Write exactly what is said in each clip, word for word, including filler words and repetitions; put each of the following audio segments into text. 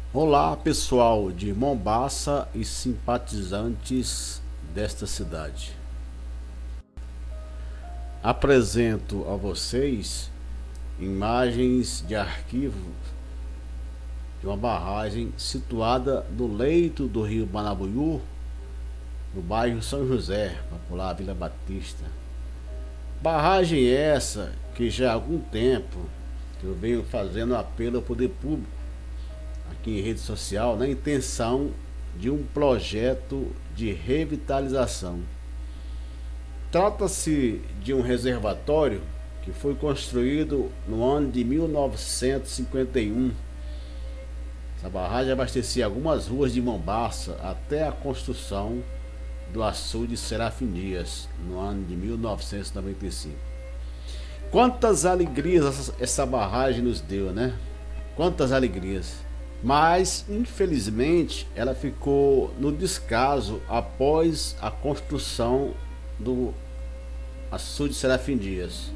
Olá pessoal de Mombaça e simpatizantes desta cidade. Apresento a vocês imagens de arquivo de uma barragem situada no leito do rio Manabuiú, no bairro São José, popular Vila Batista. Barragem essa que já há algum tempo eu venho fazendo apelo ao poder público aqui em rede social na intenção de um projeto de revitalização. Trata-se de um reservatório que foi construído no ano de mil novecentos e cinquenta e um. Essa barragem abastecia algumas ruas de Mombaça até a construção do açude Serafim Dias no ano de mil novecentos e noventa e cinco. Quantas alegrias essa barragem nos deu, né? Quantas alegrias! Mas, infelizmente, ela ficou no descaso após a construção do açude Serafim Dias.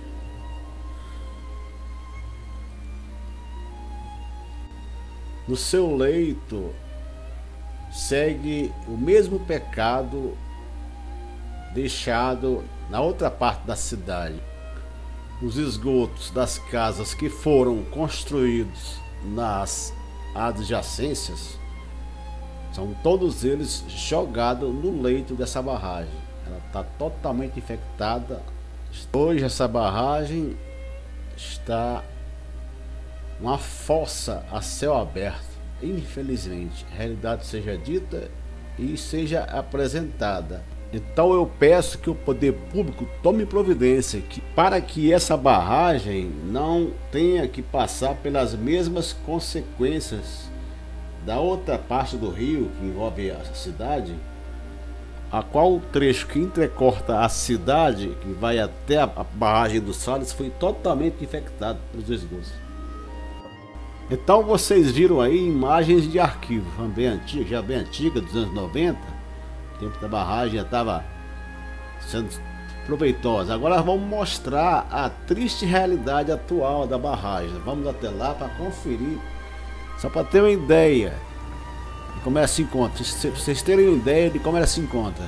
No seu leito segue o mesmo pecado deixado na outra parte da cidade. Os esgotos das casas que foram construídos nas adjacências são todos eles jogados no leito dessa barragem. Ela está totalmente infectada. Hoje essa barragem está uma fossa a céu aberto. Infelizmente, a realidade seja dita e seja apresentada. Então eu peço que o poder público tome providência que, para que essa barragem não tenha que passar pelas mesmas consequências da outra parte do rio que envolve a cidade, a qual o trecho que entrecorta a cidade, que vai até a barragem do Salles, foi totalmente infectado pelos esgotos. Então vocês viram aí imagens de arquivo, bem antiga, já bem antiga, dos anos noventa. O tempo da barragem já estava sendo proveitosa. Agora vamos mostrar a triste realidade atual da barragem. Vamos até lá para conferir, só para ter uma ideia de como ela se encontra. Se vocês terem uma ideia de como ela se encontra.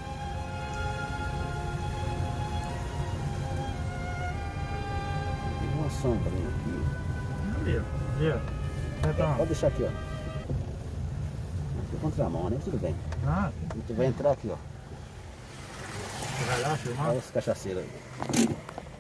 Tem uma sombrinha aqui. Ali, ali, então. Pode deixar aqui, ó. Aqui contra a mão, né? Tudo bem. Ah, E tu vai entrar aqui, ó. você vai lá filmar? Olha esse cachaceiro aí.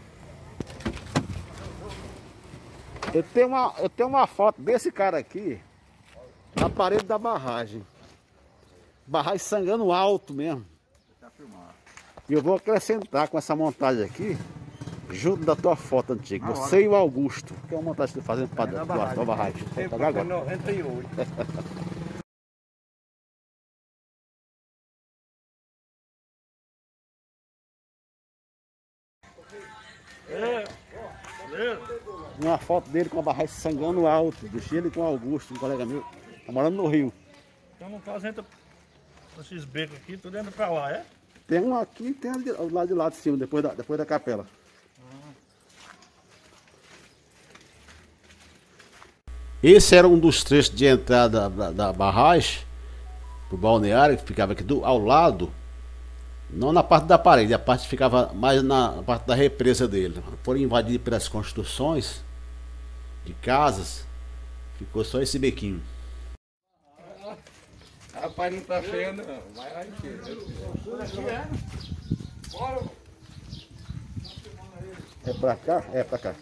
Eu tenho uma, eu tenho uma foto desse cara aqui na parede da barragem. Barragem sangrando alto mesmo. E eu vou acrescentar com essa montagem aqui, junto da tua foto antiga. Ah, Você e o Augusto. Que é uma montagem que você fazendo para É, a barragem. tua barragem. Tempo Vou pegar foi agora. noventa e oito. É, beleza? Uma foto dele com a barragem sangrando alto. Deixei ele com o Augusto, um colega meu. Tá morando no Rio. Então no caso entra esses becos aqui, tudo entra pra lá, é? Tem um aqui e tem ali, lá de lá de cima, depois da, depois da capela. Esse era um dos trechos de entrada da, da barragem pro balneário, que ficava aqui do, ao lado, não na parte da parede, a parte ficava mais na, na parte da represa dele. Foram invadidos pelas construções de casas, ficou só esse bequinho. Rapaz, não tá feio não. Vai lá aqui. É pra cá? É pra cá.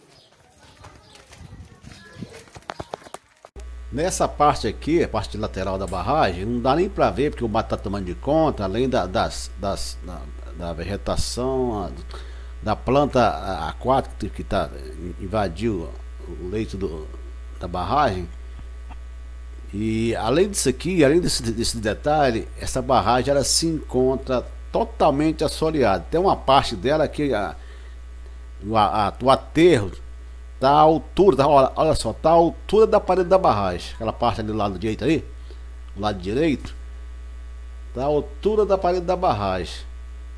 Nessa parte aqui, a parte lateral da barragem, não dá nem pra ver porque o mato tá tomando de conta, além da, das, das, da, da vegetação, a, da planta aquática que tá, invadiu o leito do, da barragem. E além disso aqui, além desse, desse detalhe, essa barragem ela se encontra totalmente assoreada. Tem uma parte dela que a, a, a, o aterro está à altura, tá, olha, olha só, está à altura da parede da barragem. Aquela parte ali do lado direito aí, do lado direito, está à altura da parede da barragem.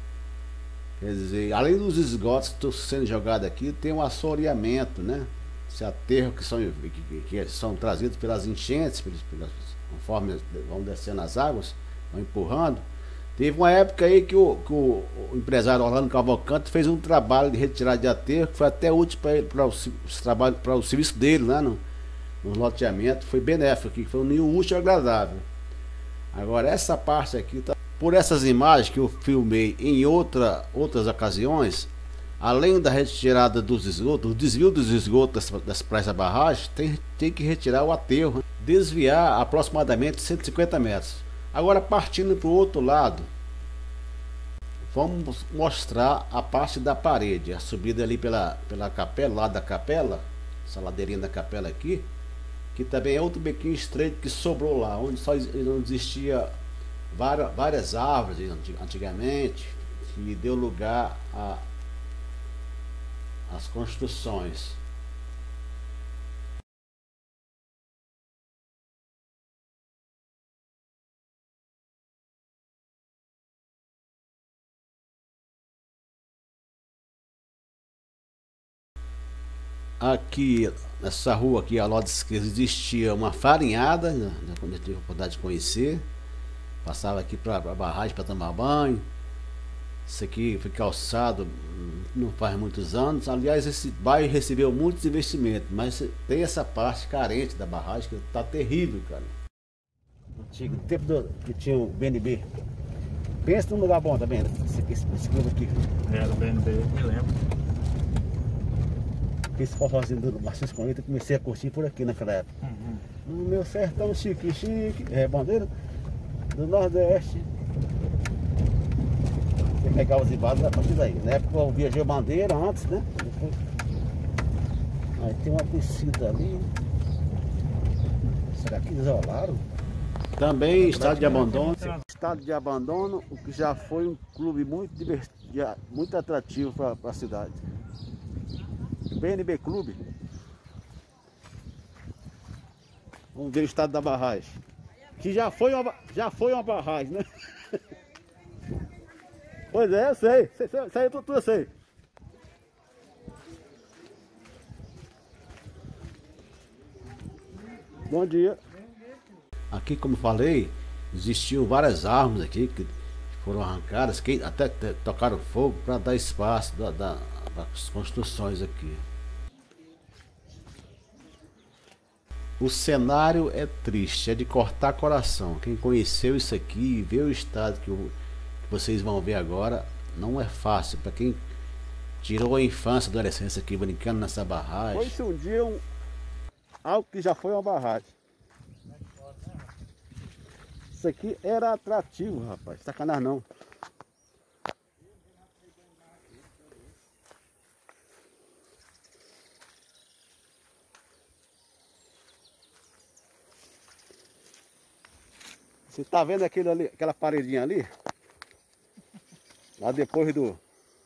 Quer dizer, além dos esgotos que estão sendo jogados aqui, tem um assoreamento, né? esse aterro que são, que, que são trazidos pelas enchentes, pelas, pelas, conforme vão descendo as águas, vão empurrando. Teve uma época aí que o, que o, o empresário Orlando Cavalcante fez um trabalho de retirada de aterro, que foi até útil para ele, para o, trabalho, para o serviço dele, né, no, no loteamento, foi benéfico aqui, foi um ninho útil e agradável. Agora essa parte aqui, tá, por essas imagens que eu filmei em outra, outras ocasiões, além da retirada dos esgotos, o desvio dos esgotos das, das praias da barragem, tem, tem que retirar o aterro, desviar aproximadamente cento e cinquenta metros. Agora partindo para o outro lado, vamos mostrar a parte da parede, a subida ali pela, pela capela, lá da capela, essa ladeirinha da capela aqui, que também é outro bequinho estreito que sobrou lá, onde só não existia várias, várias árvores antigamente, que deu lugar a as construções. Aqui nessa rua aqui ao lado esquerdo existia uma farinhada, né, quando eu tive a oportunidade de conhecer. Passava aqui para a barragem para tomar banho. Isso aqui foi calçado não faz muitos anos. Aliás, esse bairro recebeu muitos investimentos, mas tem essa parte carente da barragem que está terrível, cara. Antigo, no tempo do, que tinha o B N B. Pensa num lugar bom também, esse, esse, esse clube aqui. Era o B N B, me lembro. Esse forrozinho do Marcinho Conito, eu comecei a curtir por aqui naquela época. Uhum. No meu sertão chique, chique, é bandeira do Nordeste. Você pegava os embalos a partir daí. Na época eu viajei bandeira antes, né? Depois... Aí tem uma descida ali. Será que isolaram? Também estado de abandono. Estado de abandono, o que já foi um clube muito divertido, muito atrativo para a cidade. O B N B Clube. Vamos ver o estado da barragem. Que já foi uma, já foi uma barragem, né? Pois é, eu sei. Isso aí tudo eu sei. Bom dia. Aqui, como falei, existiam várias árvores aqui que foram arrancadas, que até, até tocaram fogo para dar espaço da, da, das construções aqui. O cenário é triste, é de cortar coração. Quem conheceu isso aqui e vê o estado que, o, que vocês vão ver agora, não é fácil. Para quem tirou a infância, a adolescência aqui brincando nessa barragem. Foi-se um dia um, algo que já foi uma barragem. Isso aqui era atrativo, rapaz. Sacanagem não. Você tá vendo aquele ali, aquela paredinha ali? Lá depois do...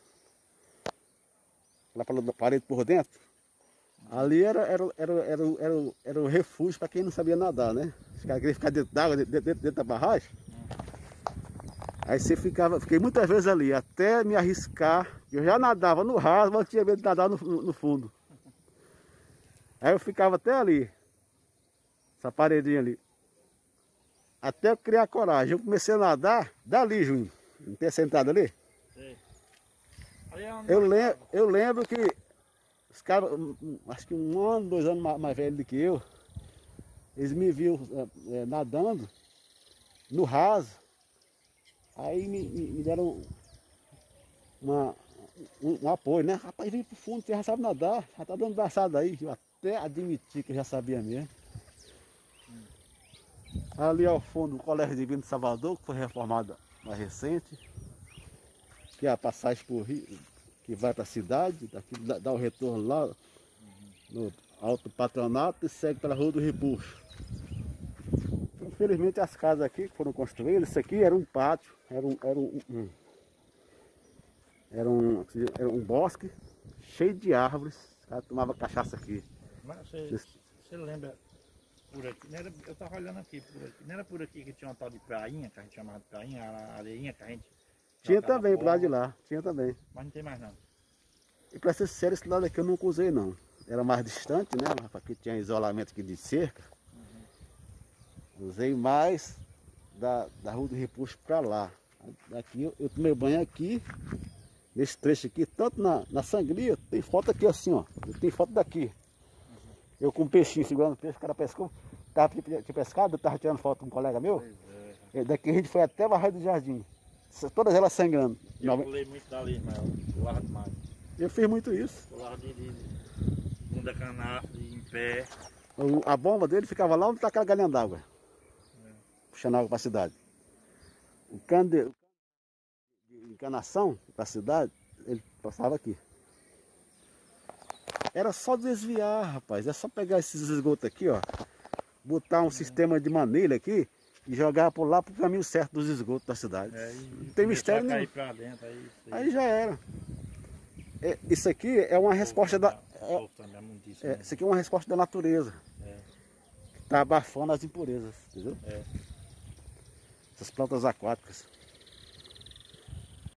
Aquela parede por dentro. Ali era, era, era, era, era, era o refúgio para quem não sabia nadar, né? Os caras queriam ficar dentro d'água, dentro, dentro, dentro da barragem. Aí você ficava, fiquei muitas vezes ali, até me arriscar. Eu já nadava no raso, mas tinha medo de nadar no, no, no fundo. Aí eu ficava até ali, essa paredinha ali. Até eu criar coragem. Eu comecei a nadar dali, Juninho. Não tem essa entrada ali? Sim. Eu, lem eu lembro que os caras, acho que um ano, dois anos mais, mais velhos do que eu, eles me viram é, nadando no raso. Aí me, me, me deram uma, um, um apoio, né? Rapaz, vem pro fundo, você já sabe nadar, já tá dando braçada aí. Eu até admiti que eu já sabia mesmo. Ali ao fundo o Colégio Divino de Salvador, que foi reformado mais recente, que é a passagem por Rio, que vai para a cidade, daqui dá, dá o retorno lá no Alto Patronato e segue pela Rua do Repuxo. Infelizmente as casas aqui que foram construídas, isso aqui era um pátio, era um, era um, um, era um, era um bosque cheio de árvores, os caras tomavam cachaça aqui. Mas você, você lembra por aqui, não era, eu estava olhando aqui por aqui, não era por aqui que tinha uma tal de prainha, que a gente chamava de prainha, a areinha que a gente... Tinha também, pro lado de lá, tinha também. Mas não tem mais não. E para ser sério, esse lado aqui eu nunca usei não. era mais distante, né? Mas aqui tinha isolamento aqui de cerca. Uhum. Usei mais da, da Rua do Repuxo para lá. Daqui eu, eu tomei banho aqui, nesse trecho aqui, tanto na, na sangria, tem foto aqui assim, ó. Tem foto daqui. Uhum. Eu com um peixinho segurando o peixe, o cara pescou. Tava tinha pescado, eu tava tirando foto com um colega meu. É. Daqui a gente foi até a Barra do Jardim. Todas elas sangrando. Eu pulei muito dali, mas eu largo demais. Eu fiz muito isso. Eu largo de, de, de bunda canastra, em pé. O, a bomba dele ficava lá onde está aquela galinha d'água. É. Puxando água para a cidade. O cano de, de encanação para a cidade, ele passava aqui. Era só desviar, rapaz. É só pegar esses esgotos aqui, ó. Botar um é. sistema de manilha aqui e jogar por lá para o caminho certo dos esgotos da cidade. É, não tem mistério nenhum. Pra dentro, aí, aí já era. É, isso aqui é uma resposta da... É, é, isso aqui é uma resposta da natureza. É. Que está abafando as impurezas, entendeu? É. Essas plantas aquáticas.